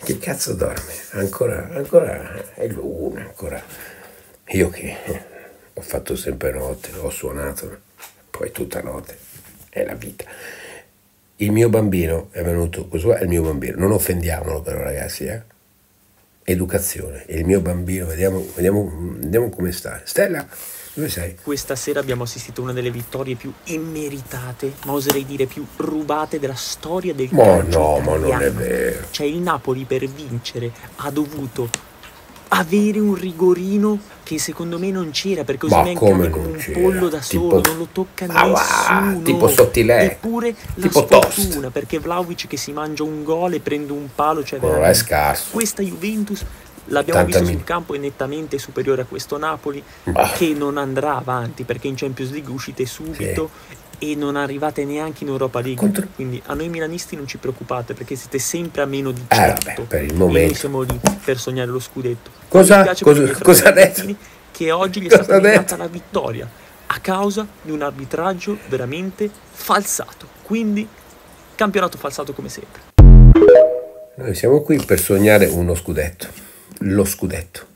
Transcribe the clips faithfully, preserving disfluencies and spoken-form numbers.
Che cazzo dorme? Ancora, ancora è l'una, ancora. Io che ho fatto sempre notte, ho suonato, poi tutta notte, è la vita. Il mio bambino è venuto, questo è il mio bambino, non offendiamolo però ragazzi, eh? Educazione, il mio bambino, vediamo, vediamo, vediamo come sta. Stella, dove sei? Questa sera abbiamo assistito a una delle vittorie più immeritate, ma oserei dire più rubate della storia del Ma calcio no, ma non è italiano. vero. Cioè il Napoli per vincere ha dovuto avere un rigorino che secondo me non c'era, perché Ma Osimhen come cade come non un c'era? pollo da solo, Tipo, non lo tocca ah, va, nessuno. tipo Sottilè, Eppure la tipo Tost. sfortuna, perché Vlahovic che si mangia un gol e prende un palo, cioè Quello è veramente. scarso. Questa Juventus l'abbiamo ottanta visto mila. sul campo, è nettamente superiore a questo Napoli, Bah, che non andrà avanti perché in Champions League uscite subito sì. e non arrivate neanche in Europa League. Contro... Quindi a noi milanisti non ci preoccupate, perché siete sempre a meno di Eh cento vabbè, per il e noi momento. siamo lì per sognare lo scudetto. Cosa? Mi piace per i Cosa, miei cosa ha fratelli detto? argentini che oggi gli è Cosa stata ha detto? negata la vittoria a causa di un arbitraggio veramente falsato. Quindi campionato falsato come sempre. Noi siamo qui per sognare uno scudetto, lo scudetto.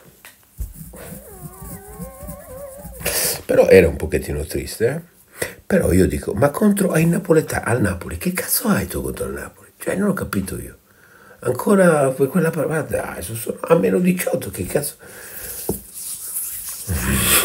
Però era un pochettino triste, eh? Però io dico, ma contro ai napoletani, al Napoli, che cazzo hai tu contro il Napoli? Cioè, non ho capito io. Ancora per quella parola, dai, sono a meno diciotto, che cazzo...